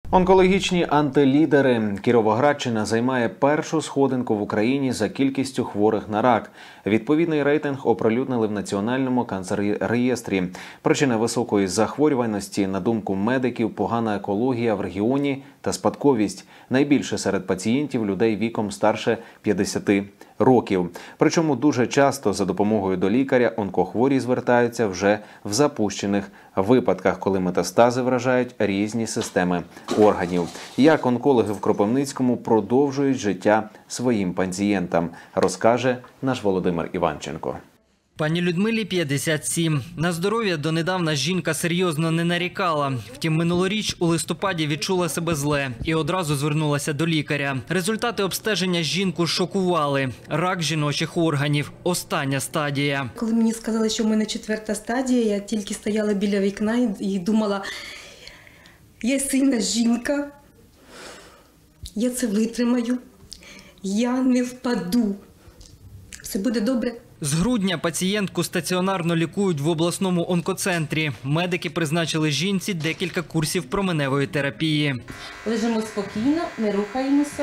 Онкологічні антилідери. Кіровоградщина займає першу сходинку в Україні за кількістю хворих на рак. Відповідний рейтинг оприлюднили в Національному канцреєстрі. Причина високої захворюваності, на думку медиків, погана екологія в регіоні та спадковість. Найбільше серед пацієнтів людей віком старше 50 років. Причому дуже часто за допомогою до лікаря онкохворі звертаються вже в запущених випадках, коли метастази вражають різні системи органів. Як онкологи в Кропивницькому продовжують життя своїм пацієнтам, розкаже наш Володимир Іванченко. Пані Людмилі 57. На здоров'я донедавна жінка серйозно не нарікала. Втім, минулоріч у листопаді відчула себе зле і одразу звернулася до лікаря. Результати обстеження жінку шокували. Рак жіночих органів. Остання стадія. Коли мені сказали, що в мене 4-та стадія, я тільки стояла біля вікна і думала, я сильна жінка, я це витримаю, я не впаду, все буде добре. З грудня пацієнтку стаціонарно лікують в обласному онкоцентрі. Медики призначили жінці декілька курсів променевої терапії. Лежимо спокійно, не рухаємося.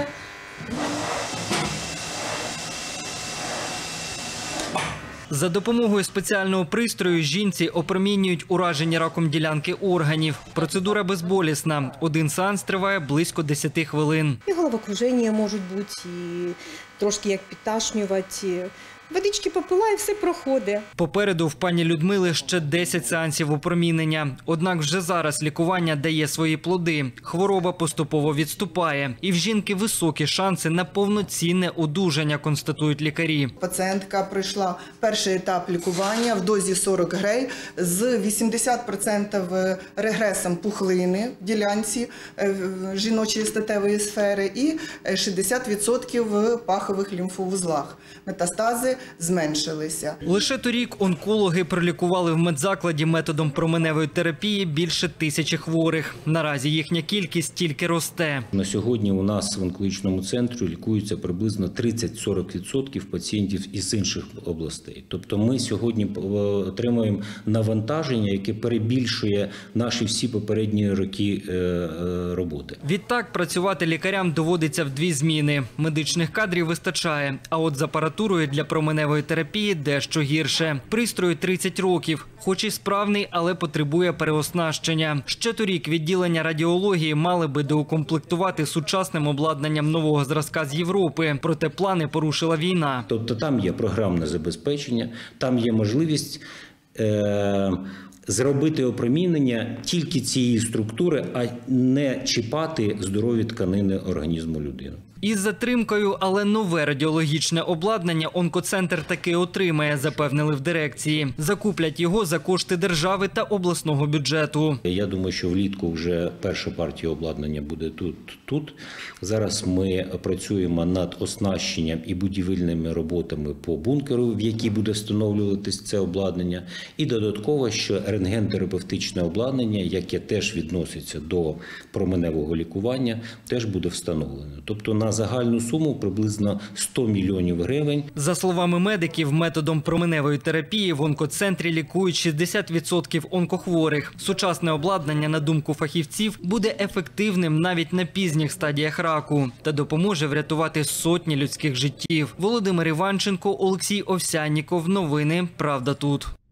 За допомогою спеціального пристрою жінці опромінюють уражені раком ділянки органів. Процедура безболісна. Один сеанс триває близько 10 хвилин. І головокруження можуть бути, і трошки як підташнювати. Водички попила і все проходить. Попереду в пані Людмили ще 10 сеансів опромінення. Однак вже зараз лікування дає свої плоди. Хвороба поступово відступає. І в жінки високі шанси на повноцінне одужання, констатують лікарі. Пацієнтка пройшла перший етап лікування в дозі 40 грей з 80% регресом пухлини в ділянці жіночої статевої сфери і 60% в пахових лімфовузлах. Метастази зменшилися. Лише торік онкологи пролікували в медзакладі методом променевої терапії більше 1000 хворих. Наразі їхня кількість тільки росте. На сьогодні у нас в онкологічному центрі лікується приблизно 30-40% пацієнтів із інших областей. Тобто ми сьогодні отримуємо навантаження, яке перебільшує наші всі попередні роки роботи. Відтак працювати лікарям доводиться в 2 зміни. Медичних кадрів вистачає, а от з апаратурою для променевої терапії дещо гірше. Пристрою 30 років, хоч і справний, але потребує переоснащення. Ще торік відділення радіології мали би доукомплектувати сучасним обладнанням нового зразка з Європи. Проте плани порушила війна. Тобто там є програмне забезпечення, там є можливість зробити опромінення тільки цієї структури, а не чіпати здорові тканини організму людини. Із затримкою, але нове радіологічне обладнання онкоцентр таки отримає, запевнили в дирекції. Закуплять його за кошти держави та обласного бюджету. Я думаю, що влітку вже перша партія обладнання буде тут. Зараз ми працюємо над оснащенням і будівельними роботами по бункеру, в який буде встановлюватись це обладнання. І додатково, що рентген-терапевтичне обладнання, яке теж відноситься до променевого лікування, теж буде встановлено. Тобто на загальну суму приблизно 100 мільйонів гривень. За словами медиків, методом променевої терапії в онкоцентрі лікують 60% онкохворих. Сучасне обладнання, на думку фахівців, буде ефективним навіть на пізніх стадіях раку та допоможе врятувати сотні людських життів. Володимир Іванченко, Олексій Овсянніков. Новини «Правда тут».